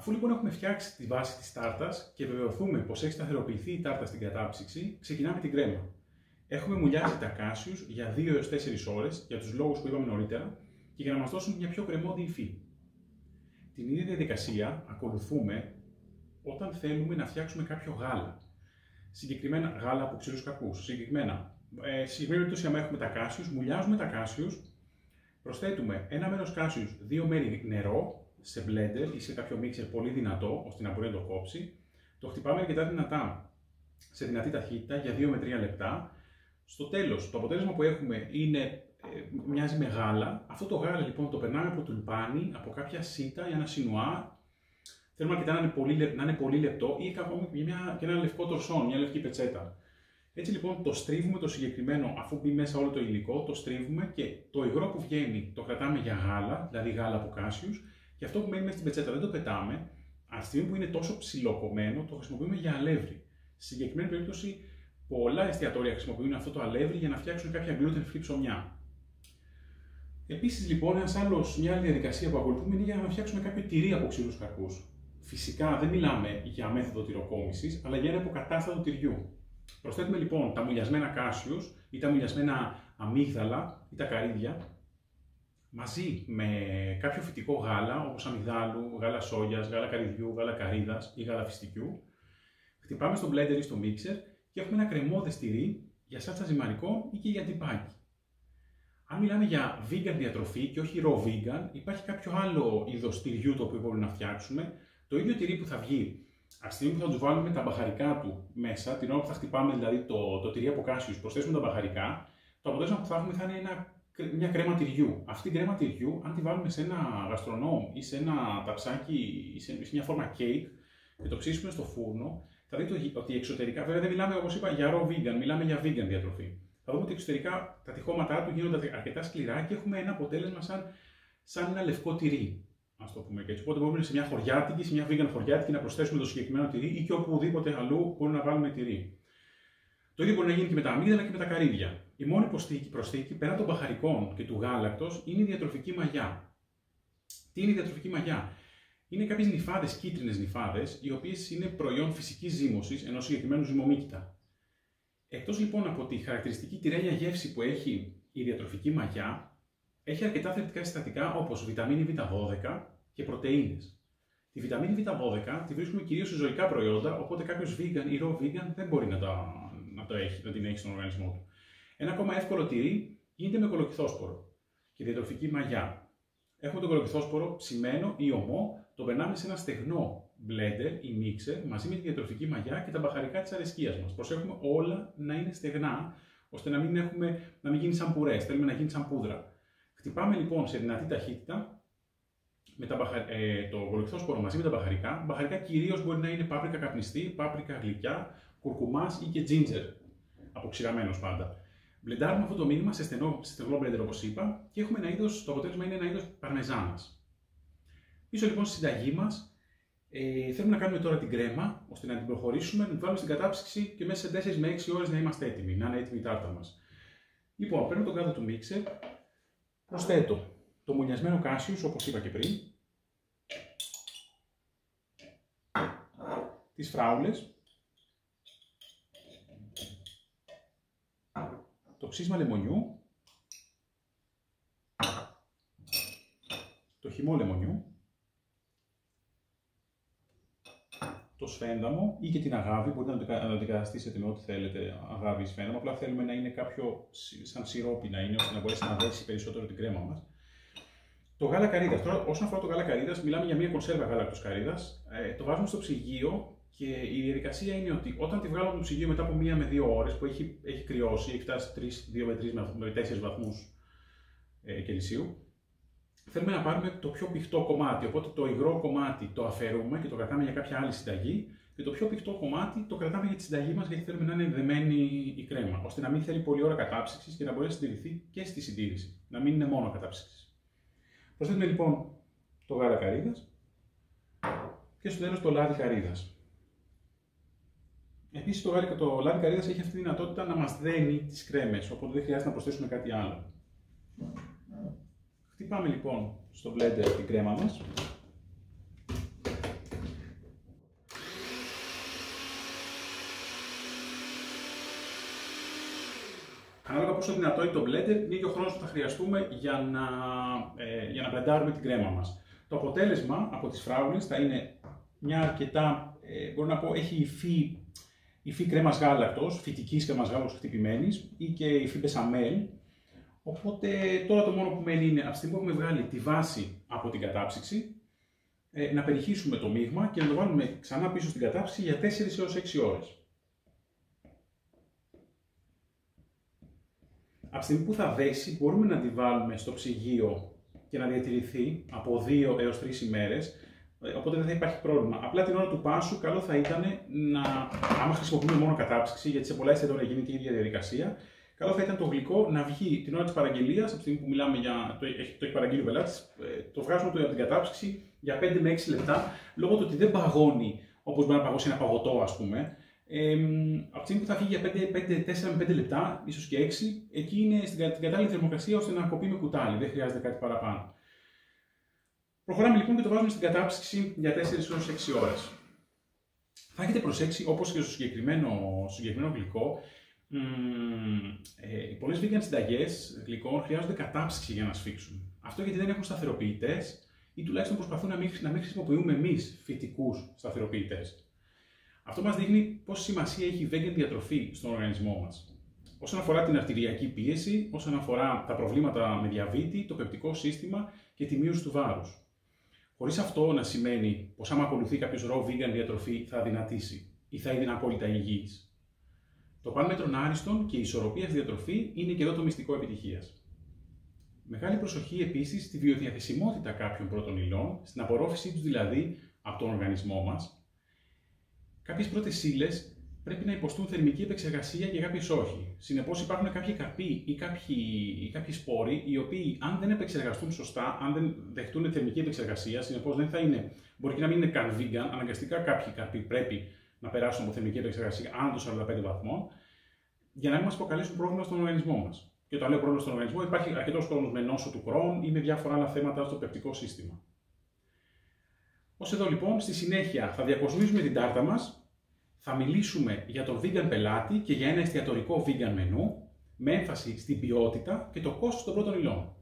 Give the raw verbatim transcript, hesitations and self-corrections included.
Αφού λοιπόν έχουμε φτιάξει τη βάση της τάρτας και βεβαιωθούμε πως έχει σταθεροποιηθεί η τάρτα στην κατάψυξη, ξεκινάμε την κρέμα. Έχουμε μουλιάσει τα κάσιους για δύο έως τέσσερις ώρες για τους λόγους που είπαμε νωρίτερα και για να μας δώσουν μια πιο κρεμώδη υφή. Την ίδια διαδικασία ακολουθούμε όταν θέλουμε να φτιάξουμε κάποιο γάλα. Συγκεκριμένα γάλα από ξηρούς καρπούς. Συγκεκριμένα, ε, στη συγκεκριμένη περίπτωση, άμα έχουμε τα κάσιους, μουλιάζουμε τα κάσιους, προσθέτουμε ένα μέρος κάσιους, δύο μέρη νερό σε blender ή σε κάποιο mixer πολύ δυνατό, ώστε να μπορεί να το κόψει. Το χτυπάμε αρκετά δυνατά σε δυνατή ταχύτητα για δύο με τρία λεπτά. Στο τέλος, το αποτέλεσμα που έχουμε είναι, ε, μοιάζει με γάλα. Αυτό το γάλα λοιπόν το περνάμε από τουλπάνι, από κάποια σίτα ή ένα σινουά. Θέλουμε αρκετά να είναι πολύ, να είναι πολύ λεπτό ή και, μια, και ένα λευκό τορσόν, μια λευκή πετσέτα. Έτσι λοιπόν το στρίβουμε το συγκεκριμένο, αφού μπει μέσα όλο το υλικό, το στρίβουμε και το υγρό που βγαίνει το κρατάμε για γάλα, δηλαδή γάλα από κάσιους, και αυτό που μένει μέσα στην πετσέτα δεν το πετάμε. Από τη στιγμή που είναι τόσο ψιλοκομμένο, το χρησιμοποιούμε για αλεύρι. Στη συγκεκριμένη περίπτωση, πολλά εστιατόρια χρησιμοποιούν αυτό το αλεύρι για να φτιάξουν κάποια gluten free ψωμιά. Επίσης, λοιπόν, ένας άλλος, μια άλλη διαδικασία που ακολουθούμε είναι για να φτιάξουμε κάποιο τυρί από ξηρούς καρπούς. Φυσικά δεν μιλάμε για μέθοδο τυροκόμησης, αλλά για ένα υποκατάστατο τυριού. Προσθέτουμε λοιπόν τα μουλιασμένα κάσιους ή τα μουλιασμένα αμύγδαλα ή τα καρύδια μαζί με κάποιο φυτικό γάλα, όπως αμυγδάλου, γάλα σόγιας, γάλα καρυδιού, γάλα καρύδας ή γάλα φιστικιού. Χτυπάμε στο blender ή στο mixer και έχουμε ένα κρεμώδες τυρί για σάλτσα ζυμαρικών ή και για τυπάκι. Αν μιλάμε για vegan διατροφή και όχι raw vegan, υπάρχει κάποιο άλλο είδος τυριού το οποίο μπορούμε να φτιάξουμε. Το ίδιο τυρί που θα βγει, από τη στιγμή που θα του βάλουμε τα μπαχαρικά του μέσα, την ώρα που θα χτυπάμε δηλαδή το, το τυρί από κάσιους, προσθέσουμε τα μπαχαρικά, το αποτέλεσμα που θα έχουμε θα είναι ένα, μια κρέμα τυριού. Αυτή η κρέμα τυριού, αν τη βάλουμε σε ένα γαστρονόμ ή σε ένα ταψάκι ή σε, σε μια φόρμα cake και το ψήσουμε στο φούρνο, θα δείτε ότι εξωτερικά, βέβαια δεν μιλάμε όπως είπα για raw vegan, μιλάμε για vegan διατροφή. Θα δούμε ότι εξωτερικά τα τυχώματά του γίνονται αρκετά σκληρά και έχουμε ένα αποτέλεσμα σαν, σαν ένα λευκό τυρί. Ας το πούμε και έτσι. Οπότε μπορούμε σε μια χωριάτικη, σε μια vegan χωριάτικη να προσθέσουμε το συγκεκριμένο τυρί ή και οπουδήποτε αλλού μπορούμε να βάλουμε τυρί. Το ίδιο μπορεί να γίνει και με τα αμύγδαλα και με τα καρύδια. Η μόνη προσθήκη, προσθήκη πέραν των μπαχαρικών και του γάλακτος είναι η διατροφική μαγιά. Τι είναι η διατροφική μαγιά? Είναι κάποιες νυφάδες, κίτρινες νυφάδες, οι οποίες είναι προϊόν φυσικής ζύμωσης ενός συγκεκριμένου ζυμομύκητα. Εκτός λοιπόν από τη χαρακτηριστική τυρέλια γεύση που έχει η διατροφική μαγιά, έχει αρκετά θρεπτικά συστατικά όπως βιταμίνη βι δώδεκα και πρωτεΐνες. Τη βιταμίνη βι δώδεκα τη βρίσκουμε κυρίως σε ζωικά προϊόντα, οπότε κάποιος vegan ή raw vegan δεν μπορεί να, τα, να, το έχει, να την έχει στον οργανισμό του. Ένα ακόμα εύκολο τυρί γίνεται με κολοκυθόσπορο και διατροφική μαγιά. Έχουμε τον κολοκυθόσπορο ψημένο ή ομό, το περνάμε σε ένα στεγνό blender ή mixer μαζί με τη διατροφική μαγιά και τα μπαχαρικά της αρεσκίας μας. Προσέχουμε όλα να είναι στεγνά, ώστε να μην, έχουμε, να μην γίνει σαν πουρές, θέλουμε να γίνει σαν πούδρα. Χτυπάμε λοιπόν σε δυνατή ταχύτητα με τα μπαχα... ε, το κολοκυθόσπορο μαζί με τα μπαχαρικά. Μπαχαρικά κυρίως μπορεί να είναι πάπρικα καπνιστή, πάπρικα γλυκιά, κουρκουμάς ή και ginger, αποξηραμένος πάντα. Μπλεντάρουμε αυτό το μήνυμα σε στενό, σε στενό blender όπως είπα και έχουμε ένα είδος, το αποτέλεσμα είναι ένα είδος παρμεζάνας. Πίσω λοιπόν στη συνταγή μας, ε, θέλουμε να κάνουμε τώρα την κρέμα, ώστε να την προχωρήσουμε, να την βάλουμε στην κατάψυξη και μέσα σε τέσσερις με έξι ώρες να είμαστε έτοιμοι, να είναι έτοιμη η τάρτα μας. Λοιπόν, παίρνω τον κάδο του mixer, προσθέτω το μουλιασμένο κάσιους, όπως είπα και πριν, τις φράουλες, το ξύσμα λεμονιού, το χυμό λεμονιού, το σφένδαμο ή και την αγάπη, μπορείτε να το αντικαταστήσετε με ό,τι θέλετε, αγάπη ή σφένδαμο, απλά θέλουμε να είναι κάποιο σαν σιρόπι να είναι, ώστε να μπορέσει να δέσει περισσότερο την κρέμα μας. Το γάλα καρύδας. Τώρα, όσον αφορά το γάλα καρύδας, μιλάμε για μια κονσέρβα γάλακτος καρύδας. Ε, το βάζουμε στο ψυγείο και η διαδικασία είναι ότι όταν τη βγάλουμε από το ψυγείο μετά από μία με δύο ώρες που έχει, έχει κρυώσει, έχει φτάσει δύο με τέσσερις βαθμούς ε, Κελσίου, θέλουμε να πάρουμε το πιο πηχτό κομμάτι. Οπότε το υγρό κομμάτι το αφαιρούμε και το κρατάμε για κάποια άλλη συνταγή. Και το πιο πηχτό κομμάτι το κρατάμε για τη συνταγή μας, γιατί θέλουμε να είναι δεμένη η κρέμα, ώστε να μην θέλει πολλή ώρα κατάψυξης και να μπορεί να συντηρηθεί και στη συντήρηση. Να μην είναι μόνο κατάψυξη. Προσθέτουμε λοιπόν το γάλα καρύδας και στο τέλος το λάδι καρύδας. Επίσης το, γάλα, το λάδι καρύδας έχει αυτή τη δυνατότητα να μας δένει τις κρέμες, οπότε δεν χρειάζεται να προσθέσουμε κάτι άλλο. Χτυπάμε λοιπόν στο blender την κρέμα μας. ανάλογα πόσο δυνατό είναι το blender, είναι και ο χρόνος που θα χρειαστούμε για να, ε, για να μπλεντάρουμε την κρέμα μας. Το αποτέλεσμα από τις φράουλες θα είναι μια αρκετά, ε, μπορώ να πω, έχει υφή, υφή κρέμας γάλακτος, φυτικής κρέμας γάλακτος χτυπημένης ή και υφή μπεσαμέλ. Οπότε τώρα το μόνο που μένει είναι, από τη στιγμή που έχουμε βγάλει τη βάση από την κατάψυξη, ε, να περιχύσουμε το μείγμα και να το βάλουμε ξανά πίσω στην κατάψυξη για τέσσερις έως έξι ώρες. Από τη στιγμή που θα δέσει, μπορούμε να τη βάλουμε στο ψυγείο και να διατηρηθεί από δύο έως τρεις ημέρες, οπότε δεν θα υπάρχει πρόβλημα. Απλά την ώρα του πάσου, καλό θα ήταν να, άμα χρησιμοποιούμε μόνο κατάψυξη, γιατί σε πολλά εστιατόρια γίνεται η ίδια διαδικασία, καλό θα ήταν το γλυκό να βγει την ώρα της παραγγελίας, από τη στιγμή που μιλάμε για το, το έχει παραγγείλει ο πελάτης, το βγάζουμε από την κατάψυξη για πέντε με έξι λεπτά, λόγω του ότι δεν παγώνει όπως μπορεί να παγώσει ένα παγωτό, ας πούμε. Ε, από τη στιγμή που θα φύγει για τέσσερα με πέντε λεπτά, ίσως και έξι, εκεί είναι στην κατάλληλη θερμοκρασία ώστε να κοπεί με κουτάλι, δεν χρειάζεται κάτι παραπάνω. Προχωράμε λοιπόν και το βάζουμε στην κατάψυξη για τέσσερις έως έξι ώρες. Θα έχετε προσέξει, όπως και στο συγκεκριμένο, στο συγκεκριμένο γλυκό, ε, οι πολλές vegan συνταγές γλυκών χρειάζονται κατάψυξη για να σφίξουν. Αυτό γιατί δεν έχουν σταθεροποιητές ή τουλάχιστον προσπαθούν να μην, να μην χρησιμοποιούμε εμείς φυτικούς σταθεροποιητές. Αυτό μας δείχνει πόση σημασία έχει η vegan διατροφή στον οργανισμό μας. Όσον αφορά την αρτηριακή πίεση, όσον αφορά τα προβλήματα με διαβήτη, το πεπτικό σύστημα και τη μείωση του βάρους. Χωρίς αυτό να σημαίνει πως άμα ακολουθεί κάποιος raw vegan διατροφή θα αδυνατήσει ή θα είναι απόλυτα υγιής. Το παν άριστον και η ισορροπία στη διατροφή είναι και εδώ το μυστικό επιτυχίας. Μεγάλη προσοχή επίσης στη βιοδιαθεσιμότητα κάποιων πρώτων υλών, στην απορρόφησή τους δηλαδή από τον οργανισμό μας. Κάποιες πρώτες ύλες πρέπει να υποστούν θερμική επεξεργασία και κάποιες όχι. Συνεπώς υπάρχουν κάποιοι καρποί ή κάποιοι, ή κάποιοι σπόροι οι οποίοι, αν δεν επεξεργαστούν σωστά, αν δεν δεχτούν θερμική επεξεργασία, συνεπώς δεν θα είναι, μπορεί και να μην είναι καν vegan, αναγκαστικά κάποιοι καρποί πρέπει να περάσουν από θερμική επεξεργασία άνω των σαράντα πέντε βαθμών, για να μην μας προκαλέσουν πρόβλημα στον οργανισμό μας. Και όταν λέω πρόβλημα στον οργανισμό, υπάρχει αρκετός κόσμος με νόσο του Crohn ή με διάφορα άλλα θέματα στο πεπτικό σύστημα. Ως εδώ λοιπόν, στη συνέχεια θα διακοσμήσουμε την τάρτα μας. Θα μιλήσουμε για τον vegan πελάτη και για ένα εστιατορικό vegan μενού με έμφαση στην ποιότητα και το κόστος των πρώτων υλών.